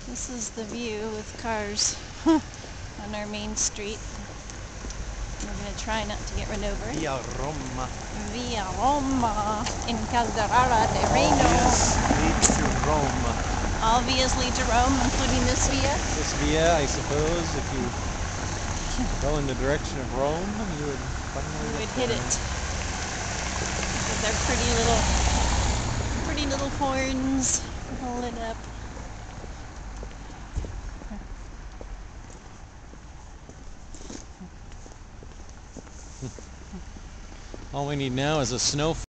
This is the view with cars on our main street. We're going to try not to get run over. Via Roma. Via Roma in Calderara de Reino. Yes, leads to Rome. All vias lead to Rome, including this via. This via, I suppose, if you go in the direction of Rome, you would finally hit it. With their pretty little horns lit up. All we need now is a snow